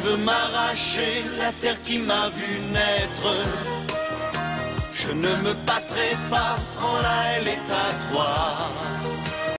veux m'arracher la terre qui m'a vu naître. Je ne me battrai pas quand là elle est à toi.